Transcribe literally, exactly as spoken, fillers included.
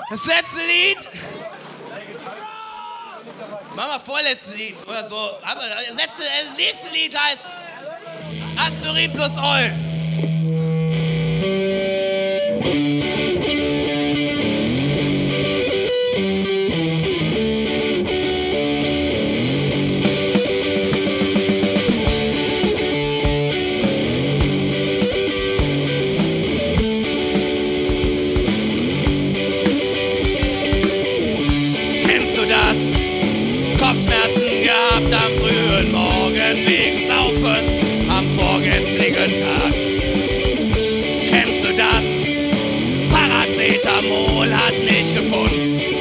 Das letzte Lied. Mach mal vorletztes Lied oder so. Aber das letzte, das nächste Lied heißt Aspirin plus Oil. Kopfschmerzen gehabt am frühen Morgen wegen Saufen am vorgestrigen Tag. Kennst du das? Paracetamol hat nicht gefunden.